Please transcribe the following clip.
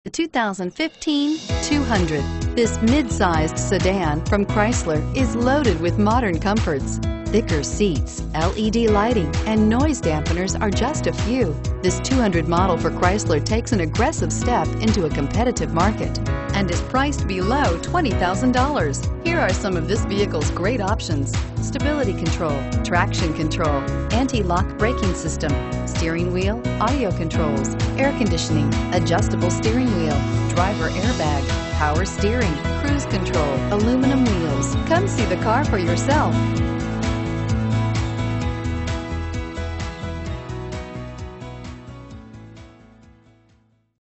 The 2015 200. This mid-sized sedan from Chrysler is loaded with modern comforts. Thicker seats, LED lighting, and noise dampeners are just a few. This 200 model for Chrysler takes an aggressive step into a competitive market and is priced below $20,000. Here are some of this vehicle's great options: stability control, traction control, anti-lock braking system, steering wheel audio controls, air conditioning, adjustable steering wheel, driver airbag, power steering, cruise control, aluminum wheels. Come see the car for yourself.